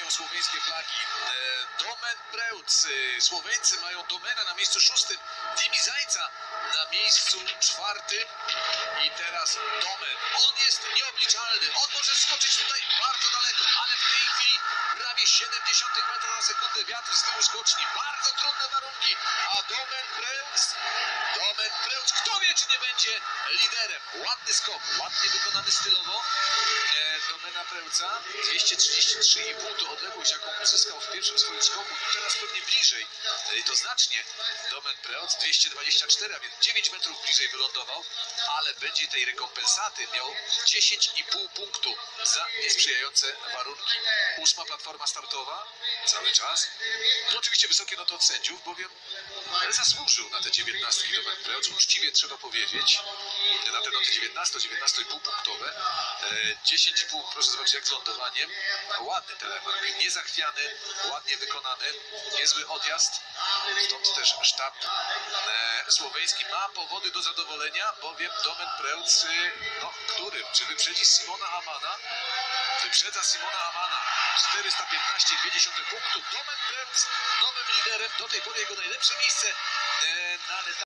są słoweńskie flagi. Domen Prełc. Słoweńcy mają Domena na miejscu 6. Timi Zajca na miejscu 4. I teraz Domen. On jest nieobliczalny. On może skoczyć tutaj bardzo daleko, ale w tej chwili prawie 70 metrów na sekundę wiatr z tyłu skoczni. Bardzo trudne warunki. A Domen Prełc, kto wie, czy nie będzie liderem. Ładny skok, ładnie wykonany stylowo. Domena Prełca 233,5 to odległość, jaką uzyskał w pierwszym swoim skoku. Teraz pewnie bliżej, to znacznie. Domen Prełc 224, a więc 9 metrów bliżej wylądował, ale będzie tej rekompensaty miał 10,5 punktu za niesprzyjające warunki. 8. platforma startowa, cały czas. No oczywiście wysokie noty od sędziów, bowiem zasłużył na te 19 Domen Prełc, uczciwie trzeba powiedzieć. Na te noty 19,5 punktowe. 10,5, proszę zobaczyć, jak z lądowaniem. Ładny telemark, niezachwiany, ładnie wykonany, niezły odjazd. Stąd też sztab słoweński ma powody do zadowolenia, bowiem Domen Prełc, czy wyprzedzi Simona Amana? Wyprzedza Simona Amana. 415,2 punktu. Domen Prełc nowym liderem. Do tej pory jego najlepsze miejsce na